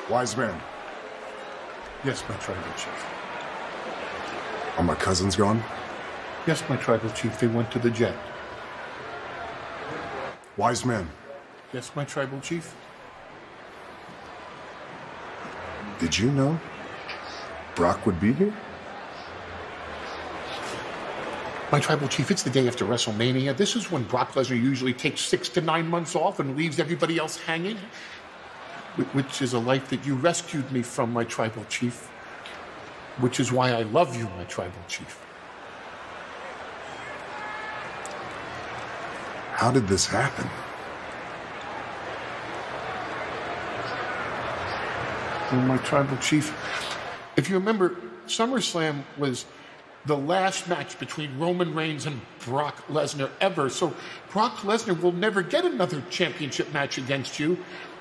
Wise man. Yes, my tribal chief. Are my cousins gone? Yes, my tribal chief. They went to the jet. Wise man. Yes, my tribal chief. Did you know Brock would be here? My tribal chief, it's the day after WrestleMania. This is when Brock Lesnar usually takes 6 to 9 months off and leaves everybody else hanging. Which is a life that you rescued me from, my tribal chief. Which is why I love you, my tribal chief. How did this happen? Well, my tribal chief, if you remember, SummerSlam was the last match between Roman Reigns and Brock Lesnar ever. So Brock Lesnar will never get another championship match against you.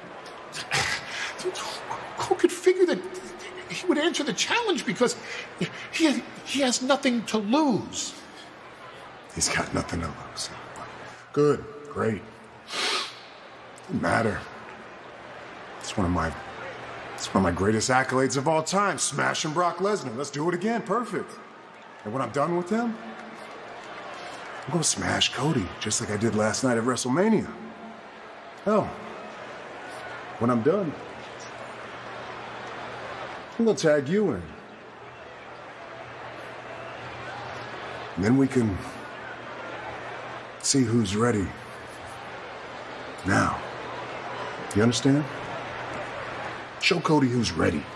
Who could figure that he would answer the challenge because he has nothing to lose? He's got nothing to lose. Good, great. Doesn't matter. It's one of my greatest accolades of all time. Smashing Brock Lesnar. Let's do it again. Perfect. And when I'm done with him, I'm gonna smash Cody, just like I did last night at WrestleMania. Hell, when I'm done, I'm gonna tag you in. And then we can see who's ready. Now, you understand? Show Cody who's ready.